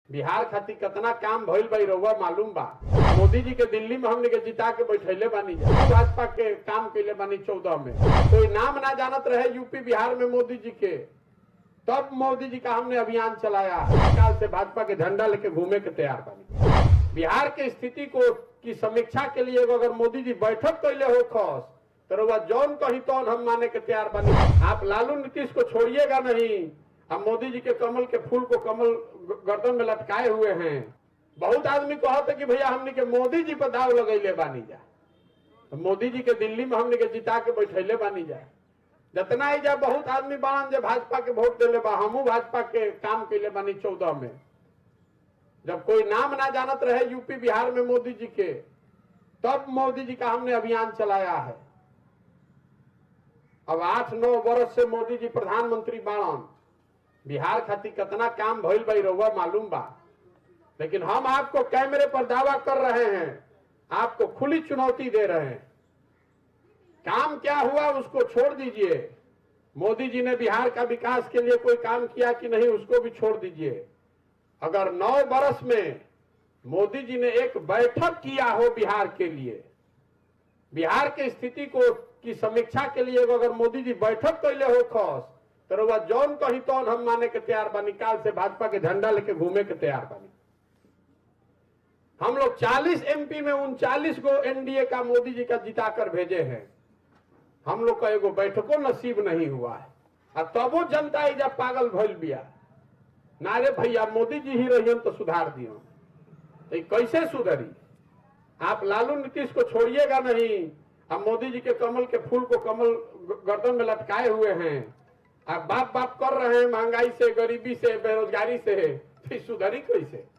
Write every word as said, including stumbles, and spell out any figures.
बिहार खातिर कितना काम भइल बा रउआ मालूम बा। मोदी जी के दिल्ली में हमने के जिता के बैठैले बानी, भाजपा के काम कैले बानी चौदह में। कोई नाम ना जानत रहे यूपी बिहार में मोदी जी के, तब मोदी जी का हमने अभियान चलाया। काल से भाजपा के झंडा लेके घूमे के तैयार बानी। बिहार के स्थिति को की समीक्षा के लिए अगर मोदी जी बैठक कैले हो खस तो रउआ जौन कही तो हम माने के तैयार बानी। आप लालू नीतीश को छोड़िएगा नहीं। हम मोदी जी के कमल के फूल को कमल गर्दन में लटकाए हुए हैं। बहुत आदमी कहते कि भैया हमने के मोदी जी पर दाव लगैले बानी जा, तो मोदी जी के दिल्ली में हमने के जिता के बैठैले बानी जा। जितना ही जा बहुत आदमी बान जो भाजपा के वोट दिले बा, हमू भाजपा के काम कैले बानी चौदह में। जब कोई नाम ना जानत रहे यूपी बिहार में मोदी जी के, तब मोदी जी का हमने अभियान चलाया है। अब आठ नौ वर्ष से मोदी जी प्रधानमंत्री बाणन, बिहार खातिर कितना काम भइल बा रउआ मालूम बा। लेकिन हम आपको कैमरे पर दावा कर रहे हैं, आपको खुली चुनौती दे रहे हैं। काम क्या हुआ उसको छोड़ दीजिए। मोदी जी ने बिहार का विकास के लिए कोई काम किया कि नहीं उसको भी छोड़ दीजिए। अगर नौ वर्ष में मोदी जी ने एक बैठक किया हो बिहार के लिए, बिहार की स्थिति को की समीक्षा के लिए अगर मोदी जी बैठक कैले हो खस तो रउआ जौन कही तो हम माने के तैयार बानी। काल से भाजपा के झंडा लेके घूमे के तैयार बानी। हम लोग चालीस एमपी में उनचालीस गो एनडीए का मोदी जी का जिता कर भेजे हैं। हम लोग का एगो बैठको नसीब नहीं हुआ है। और तबो जनता ही जब पागल भइल बिया, नारे भैया मोदी जी ही रहियन तो सुधार दियो। तो कैसे सुधरी? आप लालू नीतीश को छोड़िएगा नहीं। हम मोदी जी के कमल के फूल को कमल गर्दन में लटकाए हुए हैं। आप बात बात कर रहे हैं महंगाई से, गरीबी से, बेरोजगारी से, फिर सुधरी कैसे?